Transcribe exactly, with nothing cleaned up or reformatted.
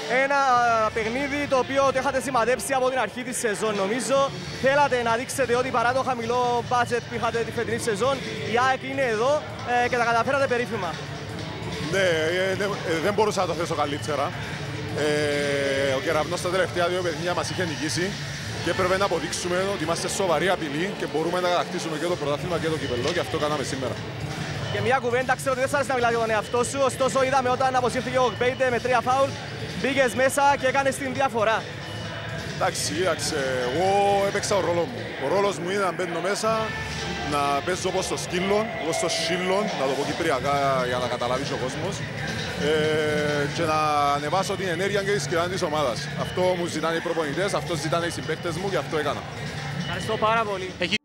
Ένα παιχνίδι το οποίο το είχατε σημαδέψει από την αρχή της σεζόν, νομίζω. Θέλατε να δείξετε ότι παρά το χαμηλό budget που είχατε τη φετινή σεζόν, η ΑΕΚ είναι εδώ ε, και τα καταφέρατε περίφημα. Ναι, ε, ε, ε, δεν μπορούσα να το θέσω καλύτερα. Ε, ο Κεραυνός στα τελευταία δύο παιχνίδια μας είχε νικήσει και έπρεπε να αποδείξουμε ότι είμαστε σοβαρή απειλή και μπορούμε να κατακτήσουμε και το πρωτάθλημα και το κυπελλό, και αυτό κάναμε σήμερα. Και μια κουβέντα, ξέρω ότι δεν σας αρέσει να μιλάτε για τον εαυτό σου, ωστόσο είδαμε όταν αποσύρθηκε ο Γκμπέιντε με τρία φάουλ, μπήκες μέσα και έκανες την διαφορά. Εντάξει, κοίταξε, εγώ έπαιξα ο ρόλο μου. Ο ρόλος μου είναι να μπαίνω μέσα, να παίζω όπως το σκύλο, όπως το σύλλον, να το πω κυπριακά για να καταλάβει ο κόσμος, ε, και να ανεβάσω την ενέργεια και τη σκηνή της ομάδας. Αυτό μου ζητάνε οι προπονητές, αυτό ζητάνε οι συμπαίκτες μου και αυτό έκανα. Ευχαριστώ πάρα πολύ. Έχει